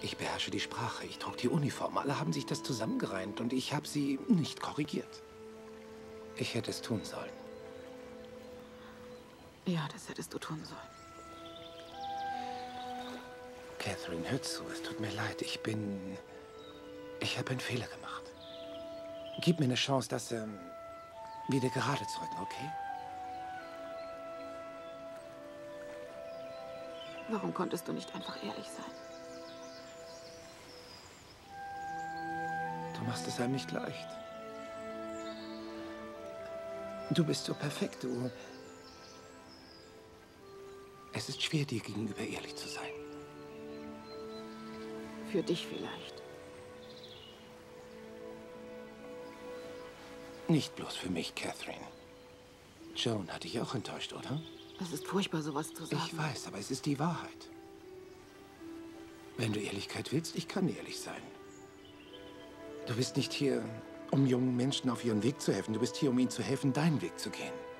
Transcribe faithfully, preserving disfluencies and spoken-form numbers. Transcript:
Ich beherrsche die Sprache, ich trug die Uniform. Alle haben sich das zusammengereimt und ich habe sie nicht korrigiert. Ich hätte es tun sollen. Ja, das hättest du tun sollen. Catherine, hör zu, es tut mir leid. Ich bin... Ich habe einen Fehler gemacht. Gib mir eine Chance, das ähm, wieder gerade zu rücken, okay? Warum konntest du nicht einfach ehrlich sein? Du machst es einem nicht leicht. Du bist so perfekt, du... Es ist schwer, dir gegenüber ehrlich zu sein. Für dich vielleicht. Nicht bloß für mich, Catherine. Joan hat dich auch enttäuscht, oder? Es ist furchtbar, sowas zu sagen. Ich weiß, aber es ist die Wahrheit. Wenn du Ehrlichkeit willst, ich kann ehrlich sein. Du bist nicht hier, um jungen Menschen auf ihren Weg zu helfen. Du bist hier, um ihnen zu helfen, deinen Weg zu gehen.